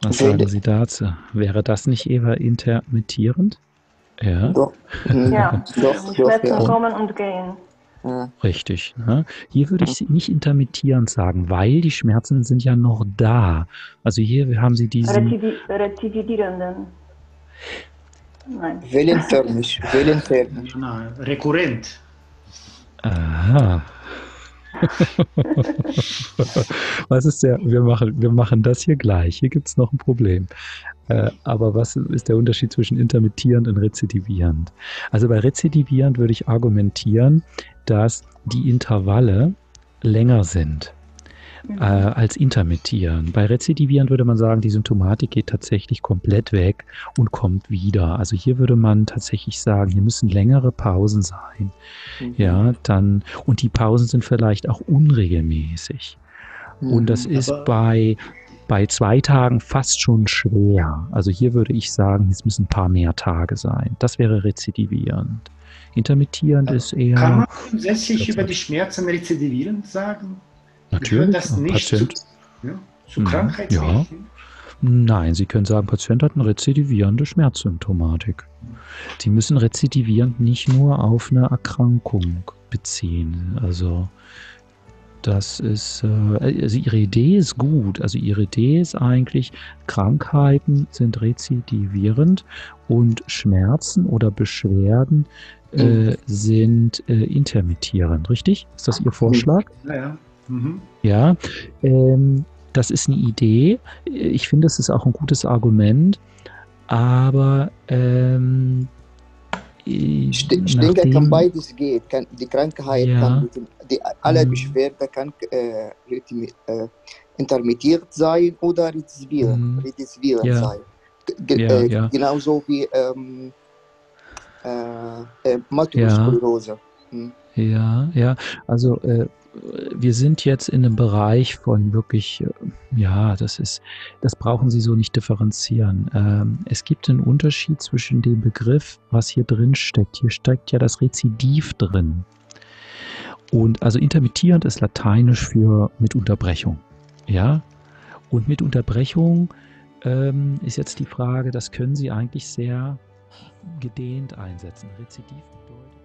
Was sagen Sie dazu? Wäre das nicht eher intermittierend? Ja. Doch, Ja, doch, die doch, Schmerzen ja. kommen und gehen. Ja. Richtig. Ne? Hier würde ich nicht intermittierend sagen, weil die Schmerzen sind ja noch da. Also hier haben Sie diesen... Rezidierenden. Nein. Wellenförmig. Rekurrent. Aha. Was ist wir machen das hier gleich. Hier gibt es noch ein Problem. Aber was ist der Unterschied zwischen intermittierend und rezidivierend? Also bei rezidivierend würde ich argumentieren, dass die Intervalle länger sind als intermittierend. Bei rezidivierend würde man sagen, die Symptomatik geht tatsächlich komplett weg und kommt wieder. Also hier würde man tatsächlich sagen, hier müssen längere Pausen sein. Ja, dann, und die Pausen sind vielleicht auch unregelmäßig. Und das ist bei 2 Tagen fast schon schwer. Also hier würde ich sagen, es müssen ein paar mehr Tage sein. Das wäre rezidivierend. Intermittierend ist eher... Kann man grundsätzlich über die Schmerzen rezidivierend sagen? Natürlich. Das nicht zu Krankheit ja. Nein, Sie können sagen, Patient hat eine rezidivierende Schmerzsymptomatik. Sie müssen rezidivierend nicht nur auf eine Erkrankung beziehen. Also das ist, also Ihre Idee ist gut. Also Ihre Idee ist eigentlich, Krankheiten sind rezidivierend und Schmerzen oder Beschwerden sind intermittierend, richtig? Ist das Ihr Vorschlag? Ja. Ja, das ist eine Idee. Ich finde, es ist auch ein gutes Argument, aber Ich denke, kann beides gehen. Die Krankheit kann, alle Beschwerden kann intermittiert sein oder rezidivierend sein. Genauso wie Multiple Sklerose. Ja, also wir sind jetzt in einem Bereich von wirklich, das brauchen Sie so nicht differenzieren. Es gibt einen Unterschied zwischen dem Begriff, was hier drin steckt. Hier steckt ja das Rezidiv drin. Und also intermittierend ist lateinisch für mit Unterbrechung. Ja, und mit Unterbrechung ist jetzt die Frage, das können Sie eigentlich sehr gedehnt einsetzen. Rezidiv bedeutet